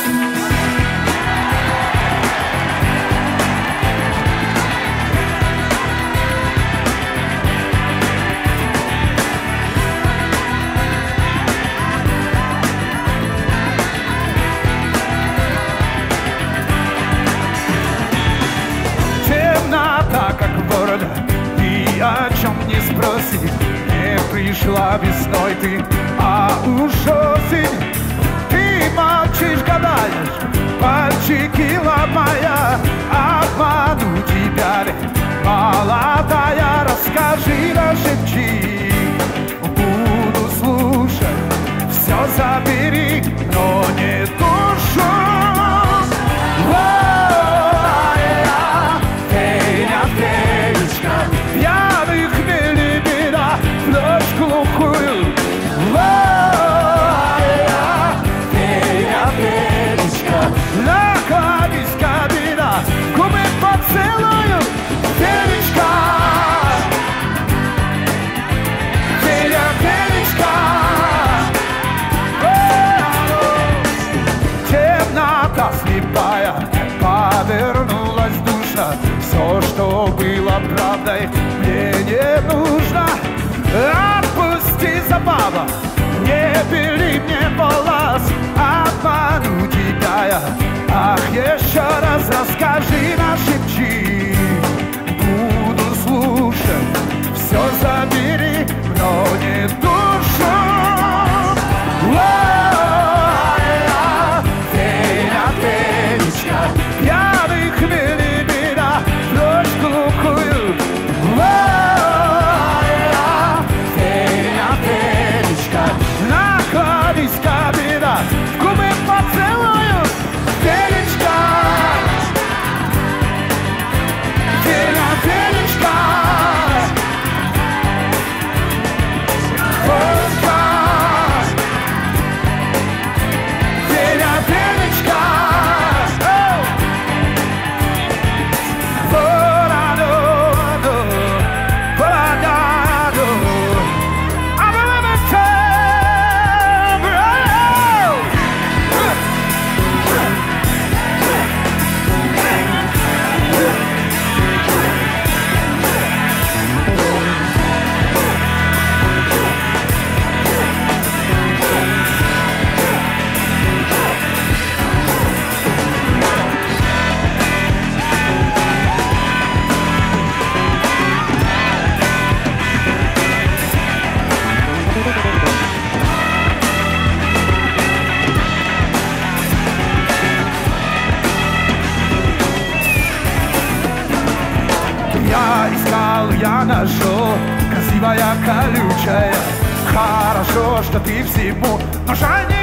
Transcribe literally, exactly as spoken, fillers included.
И о чем не спроси, не пришла весной ты, а уж осень. Ты молчишь, гадаешь, пальчики ломая, обману тебя ли, молодая, расскажи, расшепчи. Буду слушать, все забери, но не душу. Пьяный хмель и беда, ночь глухую. Фея, феечка, находись кабина, губы поцелую. Феечка, фея, феечка. Темнота слепая, повернулась душа. Все, что было правдой, мне не нужно. Отпусти, забава, не бери мне волос, обману тебя я. Ах, еще раз расскажи, нашепчи. Буду слушать, все забери, но не душу. Фея, феечка, пьяный хмель и беда, ночь глухую. Фея, феечка, находись кабина, губы поцелую. Феечка, фея, феечка. Феечка, фея, феечка. Я искал, я нашел, красивая, колючая. Хорошо, что ты всему, но жаль не